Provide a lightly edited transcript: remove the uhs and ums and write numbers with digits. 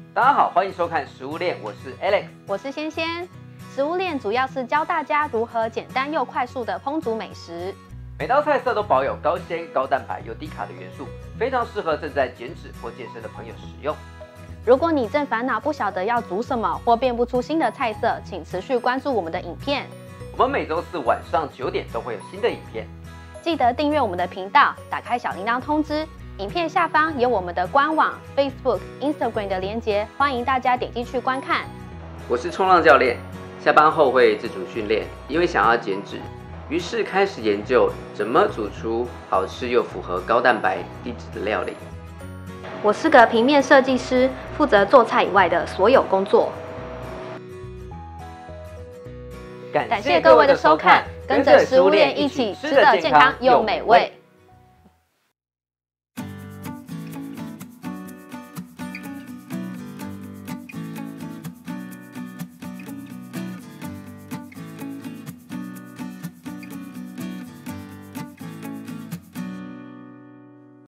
大家好，欢迎收看食物链，我是 Alex， 我是仙仙。食物链主要是教大家如何简单又快速的烹煮美食。 每道菜色都保有高纤、高蛋白又低卡的元素，非常适合正在减脂或健身的朋友食用。 如果你正烦恼不晓得要煮什么，或变不出新的菜色，请持续关注我们的影片。 我们每周四晚上9点都会有新的影片， 记得订阅我们的频道，打开小铃铛通知。影片下方有我们的官网、Facebook、Instagram 的连结，欢迎大家点进去观看。 我是冲浪教练，下班后会自主训练，因为想要减脂，于是开始研究怎么煮出好吃又符合高蛋白、低脂的料理。 我是个平面设计师，负责做菜以外的所有工作。感谢各位的收看，跟着食物链一起吃得健康又美味。